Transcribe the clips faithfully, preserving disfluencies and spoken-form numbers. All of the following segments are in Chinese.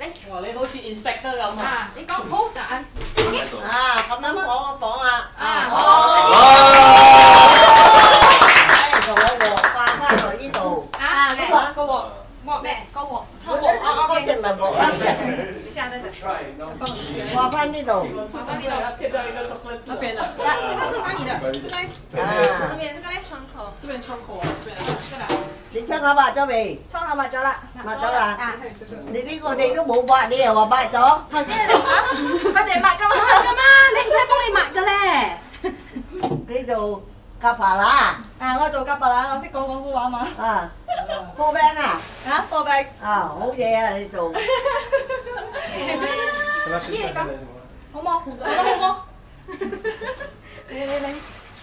哇！你好似 inspector 咁啊！ 啊，你講好答案。 啊，咁樣綁一綁啊！ 啊， 哦，同我鑊放翻落呢度。 啊，個鑊個鑊鑊咩？ 個鑊， 嗰個嗰隻咪鑊啦， 等下等下， 放翻呢度。 放翻呢度。 片到一个 chocolate 這邊的，這個是哪裡的？這個嘞？ 啊， 這邊這個嘞？窗口。 这边窗口啊，这边啊。 這個啦。 你窗口抹咗未？ 窗口抹咗啦。 抹咗啦。 啊。 你呢個你都冇抹，你又話抹咗？ 頭先你哋啊，佢哋抹㗎嘛，㗎嘛，你唔使幫你抹㗎咧。 呢度夾扒啦。 啊，我做夾白啦，我識講廣府話嘛。 啊，貨餅啊！ 啊，貨幣。 啊，好嘢啊！你做。 呢你講，好冇？我都好冇。你你你。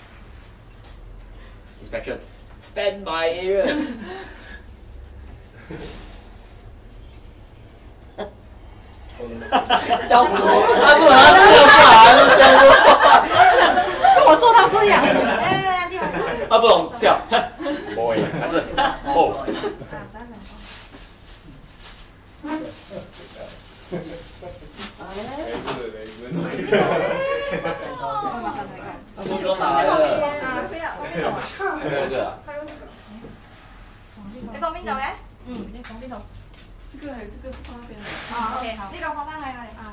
Inspection. Stand by area. 笑死我！ 他不能这样笑， 跟我做到这样。 來來來，地方。 他不懂笑。boy 还是哦。我都拿来了。 啊，可以啊，放邊度啊？ 对对对啊。 還有呢個。你放邊度嘅？嗯，你放邊度？ 这个这个是放那边的。 啊 ，OK 好。呢個放翻嚟係啊。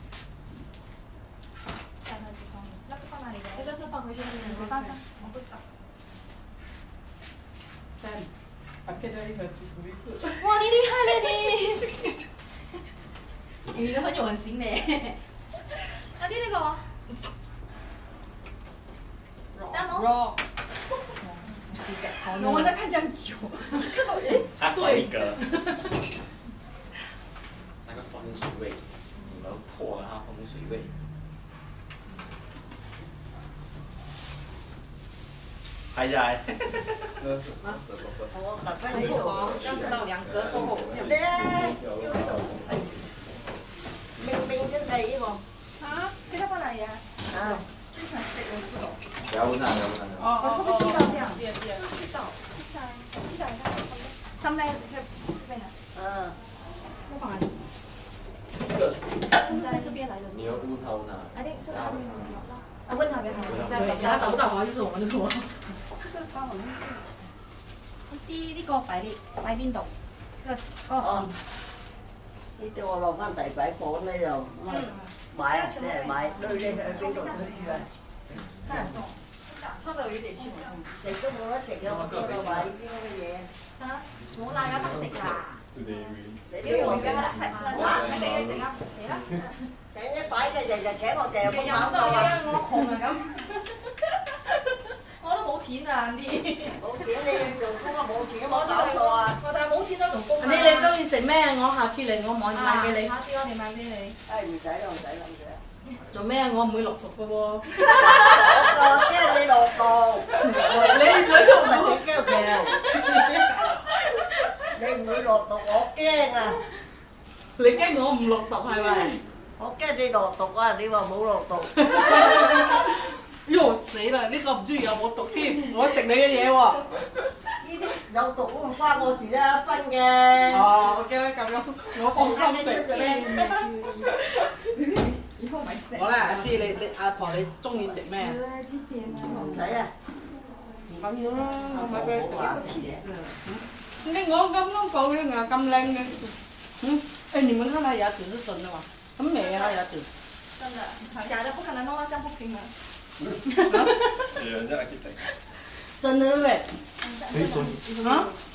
那個放哪裡嘅？這個是放回去那邊。我放放，我不知道。 三，把片到一个煮一次。 哇，你厲害咧你！你的很有很型咧。啊，你那個。蛋糕。raw。我们在看这样久，看到哎， 他少一个。那个风水味，你们破了他风水味。拍下来。那什么？ 我夾翻还呢度。 有啊，这样子到两格过后，这样。 咧，要呢度。明明真係呢個。 啊，這個放哪裡啊？ 啊。 最喜歡吃這個不懂。 不要問他，不要問他。 哦哦哦。 會不會知道這樣？ 知啊知啊。 知道，知道，知道一下。上面這邊的。 嗯。 我放哪裡？在這邊來的。 你要問他問他。 啊，你這個啊，問他別好。 对，他找不到的話就是我們的錯。 這個包好像是。啲呢個擺呢擺邊度？呢個嗰個線。 呢啲我落翻第擺房咧就買啊，成日買堆咧去邊度堆住啊？ 它就有點似我。 食都冇得食嘅，我嗰度買呢啲咁嘅嘢。 啊，冇啦，有得食啦。 你你回家啦，係啦，你哋去食啊，嚟啦。 請一擺嘅日日請我成日日日咁搞到都係啊！ 啊，我窮啊咁。我都冇錢啊啲。 冇錢你去做工啊，冇錢都冇搞錯啊！ 我就係冇錢都做工啊。 你哋中意食咩？我下次嚟我買買俾你。 下次我哋買俾你。 誒唔使啦，唔使啦，唔使啦。 做咩？我唔會落毒嘅喎。 我驚你落毒， 你呢個咪整膠條。你唔會落毒，我驚啊！ 你驚我唔落毒係咪？ 我驚你落毒啊！你話冇落毒。 喲死啦！呢個唔知有冇毒添，我食你嘅嘢喎。 有毒都唔關我事啦，一分嘅。 哦，OK啦，咁樣我放心食。好啦，阿啲你你阿婆你中意食咩啊？ 唔使啊， 唔緊要啦，我買俾你食。 話事嘅。 你我剛剛講嘅牙咁靚嘅，嗯，哎，你們看他牙齒是真的嗎？很美啊，他牙齒。 真的，假的不可能弄到這樣不平的。 有人在 architect。 真的對不對？ 真的。 啊？